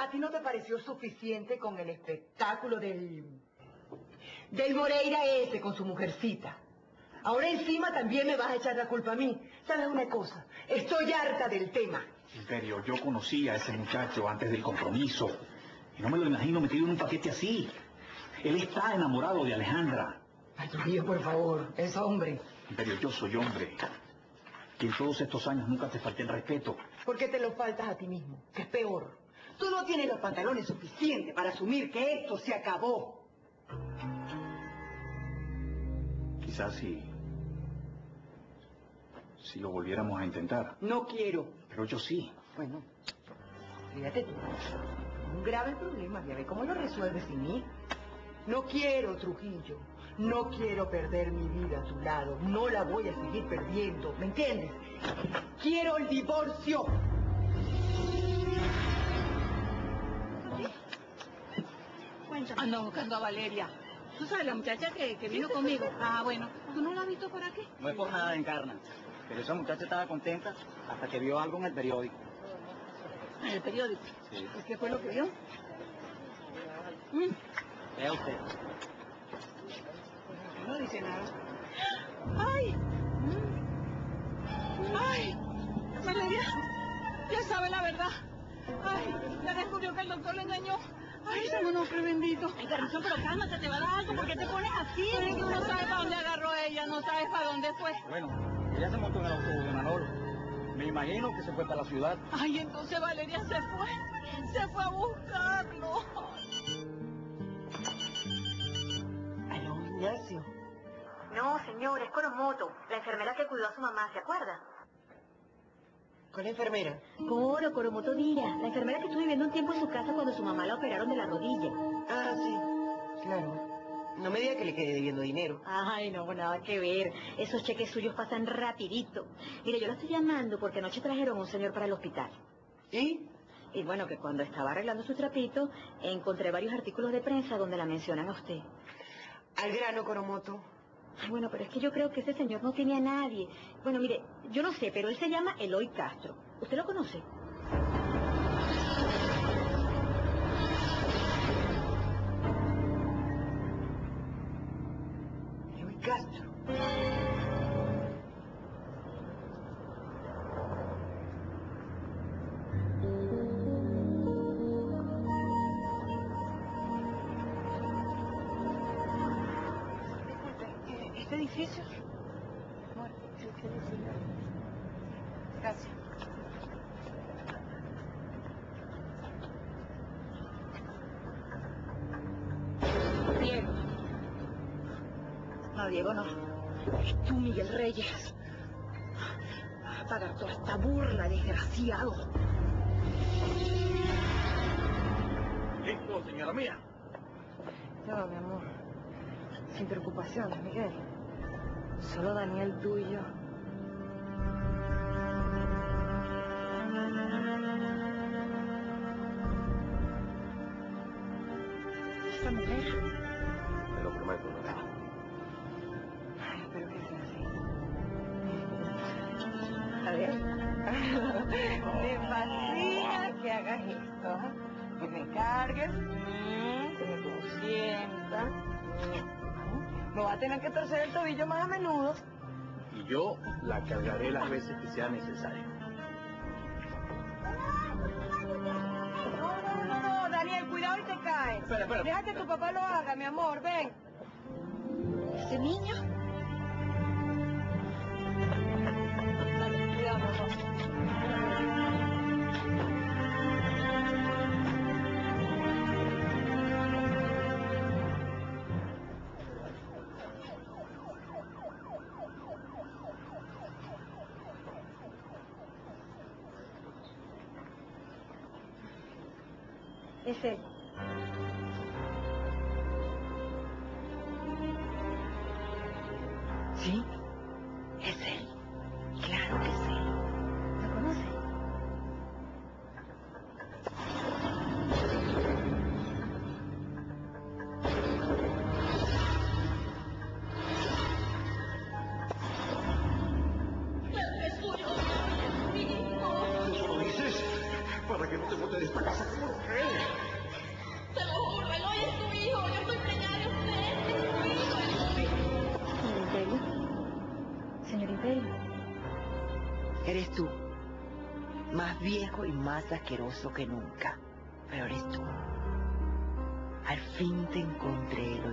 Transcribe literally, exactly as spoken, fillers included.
¿A ti no te pareció suficiente con el espectáculo del... del Moreira ese con su mujercita? Ahora encima también me vas a echar la culpa a mí. ¿Sabes una cosa? Estoy harta del tema. Imperio, yo conocí a ese muchacho antes del compromiso. Y no me lo imagino metido en un paquete así. Él está enamorado de Alejandra. Ay, Trujillo, por favor, es hombre. Imperio, yo soy hombre. Que en todos estos años nunca te falté el respeto. ¿Por qué te lo faltas a ti mismo? Que es peor. Tú no tienes los pantalones suficientes para asumir que esto se acabó. Quizás si... si lo volviéramos a intentar. No quiero. Pero yo sí. Bueno, fíjate tú. Un grave problema, ya ve cómo lo resuelves sin mí. No quiero, Trujillo. No quiero perder mi vida a tu lado. No la voy a seguir perdiendo, ¿me entiendes? Quiero el divorcio. Cuéntame. Ando buscando a Valeria. ¿Tú sabes la muchacha que, que vino conmigo? Ah, bueno. ¿Tú no la has visto por aquí? No es por nada, Encarna. Pero esa muchacha estaba contenta hasta que vio algo en el periódico. ¿En el periódico? Sí. ¿Y qué fue lo que vio? ¿Mm? Vea usted. No dice nada. ¡Ay! ¡Ay! Valeria, ya sabe la verdad. ¡Ay! Ya descubrió que el doctor le engañó. ¡Ay, Samonofre bendito! Ay, Carrizo, pero cálmate, te va a dar algo. ¿Por qué te pones así? Ay, tú no sabes para dónde agarró ella, no sabes para dónde fue. Bueno, ella se montó en el autobús de Manolo. Me imagino que se fue para la ciudad. Ay, entonces Valeria se fue. Se fue a buscarlo. Aló, Ignacio. No, señor, es Coromoto, la enfermera que cuidó a su mamá, ¿se acuerda? ¿Cuál enfermera? Coro, Coromoto Dira, la enfermera que estuvo viviendo un tiempo en su casa cuando su mamá la operaron de la rodilla. Ah, sí, claro. No me diga que le quede debiendo dinero. Ay, no, nada que ver. Esos cheques suyos pasan rapidito. Mire, yo la estoy llamando porque anoche trajeron a un señor para el hospital. ¿Y? Y bueno, que cuando estaba arreglando su trapito, encontré varios artículos de prensa donde la mencionan a usted. Al grano, Coromoto. Ay, bueno, pero es que yo creo que ese señor no tiene a nadie. Bueno, mire, yo no sé, pero él se llama Eloy Castro. ¿Usted lo conoce? Eloy Castro. ¿Este edificio? Bueno, sí, sí, sí. Gracias. Diego. No, Diego, no. Tú, Miguel Reyes. Vas a pagar toda esta burla, desgraciado. ¿Listo, señora mía? No, mi amor. Sin preocupaciones, Miguel. Solo Daniel, tú y yo. Esta mujer. Te lo prometo, ¿no? Ay, espero que sea así. A ver. Me fascina que hagas esto. ¿eh? Que me cargues, que me consientas. Me va a tener que torcer el tobillo más a menudo. Y yo la cargaré las veces que sea necesario. No, no, no, no, Daniel, cuidado y te caes. Espera, espera. Deja que tu papá lo haga, mi amor, ven. ¿Ese niño? Dale, cuidado, papá. Es él. ¿Sí? Es él. Claro que sí. ¿Lo conoce? ¿Eso lo dices? Para que no te bote de esta casa como lo crees. Eres tú. Más viejo y más asqueroso que nunca. Pero eres tú. Al fin te encontré,